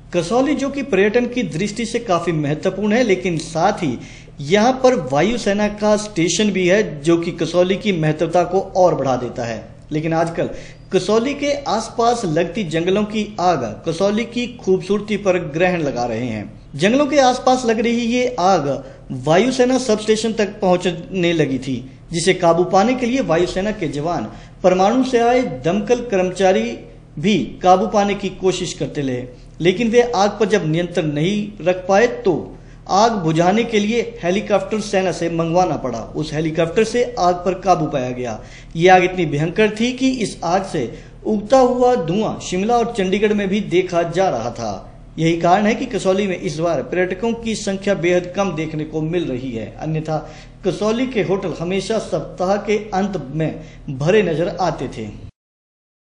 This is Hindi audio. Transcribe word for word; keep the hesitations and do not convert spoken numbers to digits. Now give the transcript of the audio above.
कसौली जो कि पर्यटन की दृष्टि से काफी महत्वपूर्ण है, लेकिन साथ ही यहाँ पर वायुसेना का स्टेशन भी है जो कि कसौली की महत्वता को और बढ़ा देता है। लेकिन आजकल कसौली के आसपास लगती जंगलों की आग कसौली की खूबसूरती पर ग्रहण लगा रहे हैं। जंगलों के आसपास लग रही ये आग वायुसेना सब स्टेशन तक पहुंचने लगी थी, जिसे काबू पाने के लिए वायुसेना के जवान, परमाणु से आए दमकल कर्मचारी भी काबू पाने की कोशिश करते रहे, लेकिन वे आग पर जब नियंत्रण नहीं रख पाए तो आग बुझाने के लिए हेलीकॉप्टर सेना से मंगवाना पड़ा। उस हेलीकॉप्टर से आग पर काबू पाया गया। ये आग इतनी भयंकर थी कि इस आग से उगता हुआ धुआं शिमला और चंडीगढ़ में भी देखा जा रहा था। यही कारण है कि कसौली में इस बार पर्यटकों की संख्या बेहद कम देखने को मिल रही है। अन्यथा कसौली के होटल हमेशा सप्ताह के अंत में भरे नजर आते थे।